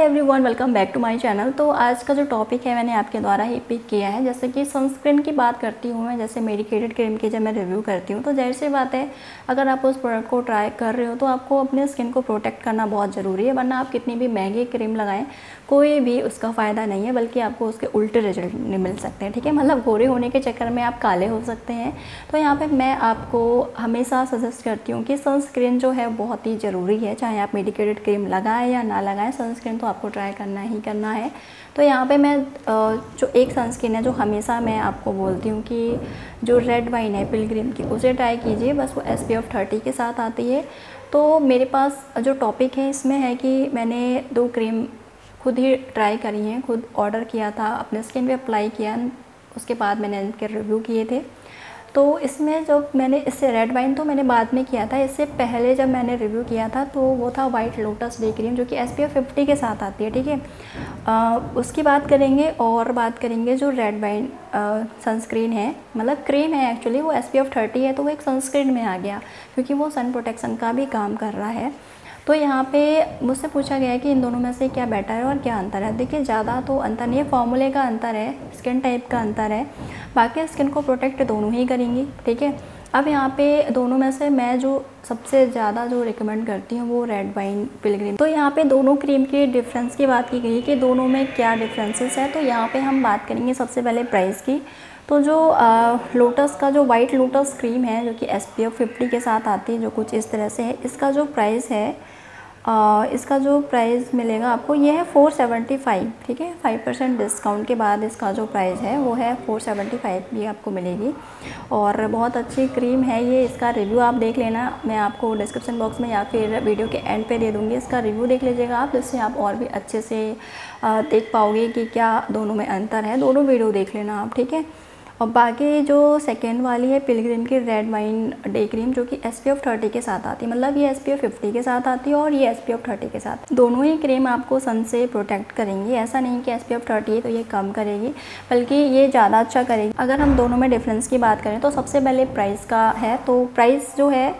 Everyone, welcome back to my channel. तो आज का जो टॉपिक है मैंने आपके द्वारा ही पिक किया है। जैसे कि सनस्क्रीन की बात करती हूँ मैं, जैसे मेडिकेटेड क्रीम की जब मैं रिव्यू करती हूँ तो जाहिर सी बात है, अगर आप उस प्रोडक्ट को ट्राई कर रहे हो तो आपको अपने स्किन को प्रोटेक्ट करना बहुत ज़रूरी है, वरना आप कितनी भी महंगी क्रीम लगाएं कोई भी उसका फ़ायदा नहीं है, बल्कि आपको उसके उल्टे रिजल्ट नहीं मिल सकते हैं। ठीक है, मतलब गोरे होने के चक्कर में आप काले हो सकते हैं। तो यहाँ पे मैं आपको हमेशा सजेस्ट करती हूँ कि सनस्क्रीन जो है बहुत ही ज़रूरी है, चाहे आप मेडिकेटेड क्रीम लगाएं या ना लगाएं, सनस्क्रीन तो आपको ट्राई करना ही करना है। तो यहाँ पे मैं जो एक सनस्क्रीन है जो हमेशा मैं आपको बोलती हूँ कि जो रेड वाइन है पिलग्रिम की, उसे ट्राई कीजिए। बस वो SPF 30 के साथ आती है। तो मेरे पास जो टॉपिक है इसमें है कि मैंने 2 क्रीम खुद ही ट्राई करी हैं, खुद ऑर्डर किया था, अपने स्किन पे अप्लाई किया, उसके बाद मैंने इनके रिव्यू किए थे। तो इसमें जब मैंने इससे रेड वाइन तो मैंने बाद में किया था, इससे पहले जब मैंने रिव्यू किया था तो वो था वाइट लोटस डे क्रीम जो कि SPF 50 के साथ आती है। ठीक है, उसकी बात करेंगे और बात करेंगे जो रेड वाइन सनस्क्रीन है, मतलब क्रीम है एक्चुअली, वो SPF 30 है तो वो एक सनस्क्रीन में आ गया क्योंकि वो सन प्रोटेक्शन का भी काम कर रहा है। तो यहाँ पे मुझसे पूछा गया है कि इन दोनों में से क्या बेटर है और क्या अंतर है। देखिए, ज़्यादा तो अंतर नहीं है, फॉर्मूले का अंतर है, स्किन टाइप का अंतर है, बाकी स्किन को प्रोटेक्ट दोनों ही करेंगी। ठीक है, अब यहाँ पे दोनों में से मैं जो सबसे ज़्यादा जो रिकमेंड करती हूँ वो रेड वाइन पिलग्रिम। तो यहाँ पे दोनों क्रीम के डिफरेंस की बात की गई है कि दोनों में क्या डिफरेंसेस है। तो यहाँ पे हम बात करेंगे सबसे पहले प्राइस की। तो जो लोटस का जो वाइट लोटस क्रीम है जो कि SPF 50 के साथ आती है, जो कुछ इस तरह से है, इसका जो प्राइस है इसका जो प्राइस मिलेगा आपको ये है 475। ठीक है, 5% डिस्काउंट के बाद इसका जो प्राइस है वो है 475 भी आपको मिलेगी। और बहुत अच्छी क्रीम है ये, इसका रिव्यू आप देख लेना, मैं आपको डिस्क्रिप्शन बॉक्स में या फिर वीडियो के एंड पे दे दूँगी। इसका रिव्यू देख लीजिएगा आप, जिससे आप और भी अच्छे से देख पाओगे कि क्या दोनों में अंतर है। दोनों वीडियो देख लेना आप। ठीक है, और बाकी जो सेकेंड वाली है पिलग्रिम की रेड वाइन डे क्रीम जो कि SPF 30 के साथ आती है, मतलब ये SPF 50 के साथ आती है और ये SPF 30 के साथ। दोनों ही क्रीम आपको सन से प्रोटेक्ट करेंगी, ऐसा नहीं कि SPF 30 है तो ये कम करेगी, बल्कि ये ज़्यादा अच्छा करेगी। अगर हम दोनों में डिफरेंस की बात करें तो सबसे पहले प्राइस का है। तो प्राइस जो है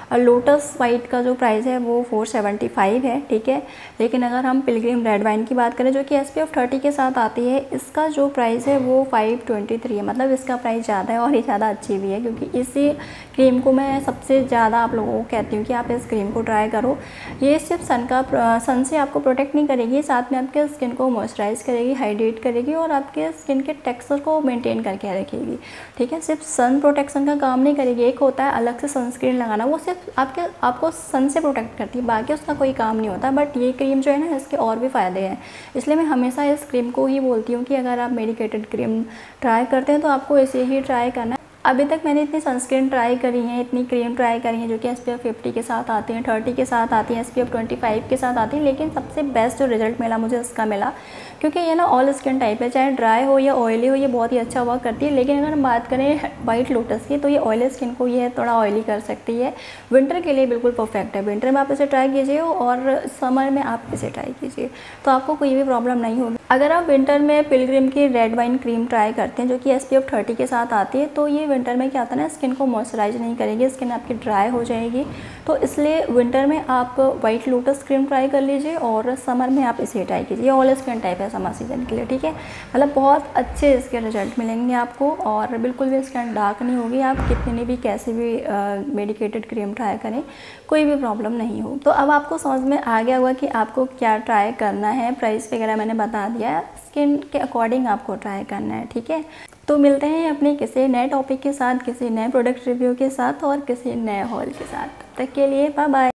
लोटस वाइट का जो प्राइस है वो 475 है। ठीक है, लेकिन अगर हम पिलग्रिम रेड वाइन की बात करें जो कि SPF 30 के साथ आती है, इसका जो प्राइस है वो 523 है, मतलब इसका प्राइस ज़्यादा है और ये ज़्यादा अच्छी भी है, क्योंकि इसी क्रीम को मैं सबसे ज़्यादा आप लोगों को कहती हूँ कि आप इस क्रीम को ट्राई करो। ये सिर्फ सन से आपको प्रोटेक्ट नहीं करेगी, साथ में आपके स्किन को मॉइस्चराइज करेगी, हाइड्रेट करेगी और आपके स्किन के टेक्सचर को मेंटेन करके रखेगी। ठीक है, सिर्फ सन प्रोटेक्शन का काम नहीं करेगी। एक होता है अलग से सनस्क्रीन लगाना, वो सिर्फ आपको सन से प्रोटेक्ट करती है, बाकी उसका कोई काम नहीं होता। बट ये क्रीम जो है ना, इसके और भी फ़ायदे हैं, इसलिए मैं हमेशा इस क्रीम को ही बोलती हूँ कि अगर आप मेडिकेटेड क्रीम ट्राई करते हैं तो आपको इसे ही ट्राई करना है। अभी तक मैंने इतनी सनस्क्रीन ट्राई करी हैं, इतनी क्रीम ट्राई करी हैं जो कि SPF 50 के साथ आती हैं, 30 के साथ आती हैं, SPF 25 के साथ आती हैं, लेकिन सबसे बेस्ट जो रिजल्ट मिला मुझे इसका मिला, क्योंकि ये ना ऑल स्किन टाइप है, चाहे ड्राई हो या ऑयली हो, ये बहुत ही अच्छा वर्क करती है। लेकिन अगर हम बात करें वाइट लोटस की तो ये ऑयली स्किन को ये थोड़ा ऑयली कर सकती है। विंटर के लिए बिल्कुल परफेक्ट है, विंटर में आप इसे ट्राई कीजिए और समर में आप इसे ट्राई कीजिए, तो आपको कोई भी प्रॉब्लम नहीं होगी। अगर आप विंटर में पिलग्रिम की रेड वाइन क्रीम ट्राई करते हैं जो कि SPF 30 के साथ आती है, तो ये विंटर में क्या होता है ना, स्किन को मॉइस्चराइज नहीं करेगी, स्किन आपकी ड्राई हो जाएगी। तो इसलिए विंटर में आप वाइट लोटस क्रीम ट्राई कर लीजिए और समर में आप इसे ट्राई कीजिए। ऑल स्किन टाइप है समर सीजन के लिए। ठीक है, मतलब बहुत अच्छे इसके रिजल्ट मिलेंगे आपको और बिल्कुल भी स्किन डार्क नहीं होगी। आप कितनी भी कैसे भी मेडिकेटेड क्रीम ट्राई करें, कोई भी प्रॉब्लम नहीं हो। तो अब आपको समझ में आ गया होगा कि आपको क्या ट्राई करना है, प्राइस वगैरह मैंने बता दिया, स्किन के अकॉर्डिंग आपको ट्राई करना है। ठीक है, तो मिलते हैं अपने किसी नए टॉपिक के साथ, किसी नए प्रोडक्ट रिव्यू के साथ और किसी नए हॉल के साथ। तब तक के लिए बाय बाय।